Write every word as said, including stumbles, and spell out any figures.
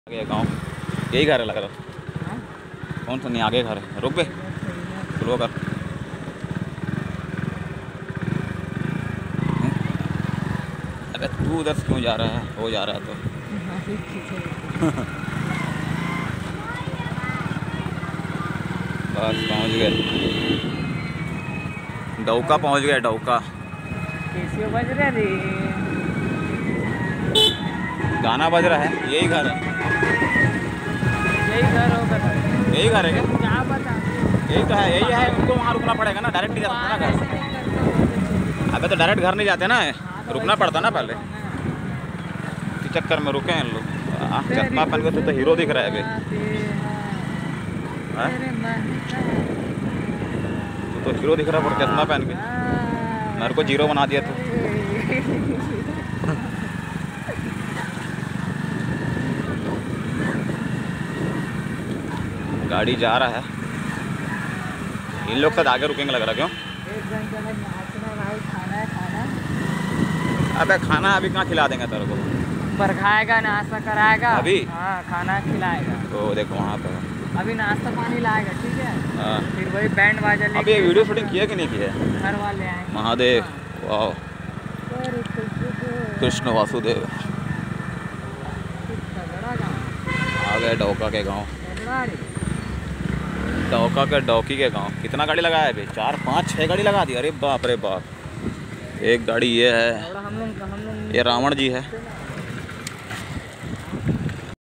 ये गाँव यही घर है लग रहा। कौन सा नहीं आगे घर है। रुक बे स्लो कर। अरे तू उधर से क्यों जा रहा है? हो जा रहा है तो बस पहुंच गए। डौका पहुंच गए। डौका बज रहा रे। गाना बज रहा है। यही घर है। यही घर होगा। यही घर है क्या? क्या पता। यही तो है। यही है। उनको वहाँ रुकना पड़ेगा ना। डायरेक्ट नहीं जा सकते ना घर। अबे तो डायरेक्ट घर नहीं जाते ना। रुकना पड़ता ना पहले। इस चक्कर में रुके हैं लोग। चश्मा पहन के तो हीरो दिख रहा है अभी। तो हीरो दिख रहा है पर चश्मा पहन के। मेरे को जीरो बना दिया तू। गाड़ी जा रहा है। इन लोग साथ आगे रुकेंगे लग रहा। क्यों? अबे खाना अभी कहाँ खिला देंगे तेरे को? पर खाएगा नाश्ता कराएगा अभी। हाँ खाना खिलाएगा। तो देखो वहाँ पे अभी नाश्ता पानी लाएगा ठीक है। हाँ। फिर वही बैंड बाजा लेके। अभी ये वीडियो शूटिंग किया कि नहीं किया? घर वाले आएंगे। महादेव वाह कृष्ण वासुदेव। आ गए डौका के गांव। डौका के डौकी के गांव। कितना गाड़ी लगाया है अभी? चार पाँच छः गाड़ी लगा दी। अरे बाप रे बाप। एक गाड़ी ये है। हम लोग हम लोग ये रावण जी है।